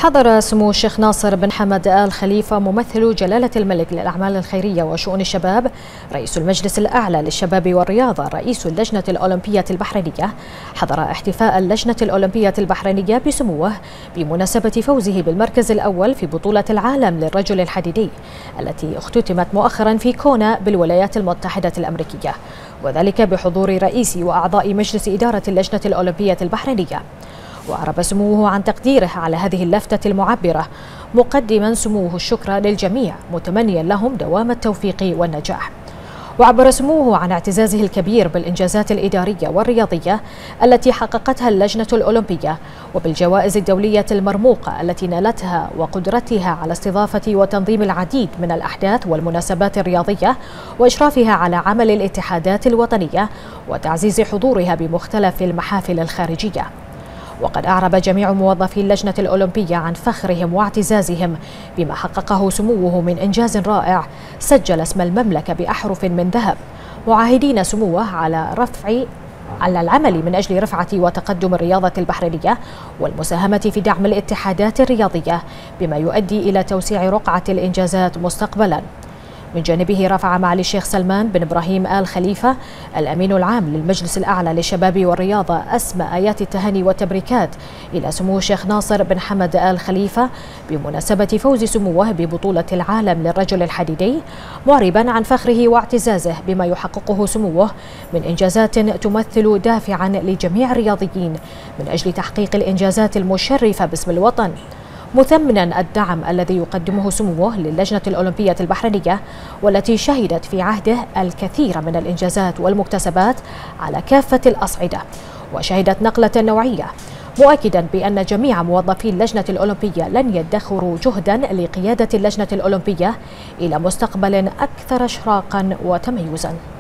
حضر سمو الشيخ ناصر بن حمد آل خليفة ممثل جلالة الملك للأعمال الخيرية وشؤون الشباب، رئيس المجلس الأعلى للشباب والرياضة، رئيس اللجنة الأولمبية البحرينية، حضر احتفاء اللجنة الأولمبية البحرينية بسموه بمناسبة فوزه بالمركز الأول في بطولة العالم للرجل الحديدي التي اختتمت مؤخرا في كونا بالولايات المتحدة الأمريكية، وذلك بحضور رئيس وأعضاء مجلس إدارة اللجنة الأولمبية البحرينية. وأعرب سموه عن تقديره على هذه اللفتة المعبرة، مقدما سموه الشكر للجميع متمنيا لهم دوام التوفيق والنجاح. وعبر سموه عن اعتزازه الكبير بالإنجازات الإدارية والرياضية التي حققتها اللجنة الأولمبية، وبالجوائز الدولية المرموقة التي نالتها، وقدرتها على استضافة وتنظيم العديد من الأحداث والمناسبات الرياضية، وإشرافها على عمل الاتحادات الوطنية وتعزيز حضورها بمختلف المحافل الخارجية. وقد أعرب جميع موظفي اللجنة الأولمبية عن فخرهم واعتزازهم بما حققه سموه من إنجاز رائع سجل اسم المملكة بأحرف من ذهب، معاهدين سموه على العمل من أجل رفعة وتقدم الرياضة البحرينية والمساهمة في دعم الاتحادات الرياضية بما يؤدي إلى توسيع رقعة الإنجازات مستقبلا. من جانبه رفع معالي الشيخ سلمان بن إبراهيم آل خليفة الأمين العام للمجلس الأعلى للشباب والرياضة أسمى آيات التهاني والتبريكات إلى سمو الشيخ ناصر بن حمد آل خليفة بمناسبة فوز سموه ببطولة العالم للرجل الحديدي، معربا عن فخره واعتزازه بما يحققه سموه من إنجازات تمثل دافعا لجميع الرياضيين من أجل تحقيق الإنجازات المشرفة باسم الوطن، مثمنا الدعم الذي يقدمه سموه للجنة الأولمبية البحرينية والتي شهدت في عهده الكثير من الإنجازات والمكتسبات على كافة الأصعدة، وشهدت نقلة نوعية، مؤكدا بأن جميع موظفي اللجنة الأولمبية لن يدخروا جهدا لقيادة اللجنة الأولمبية إلى مستقبل أكثر إشراقا وتميزا.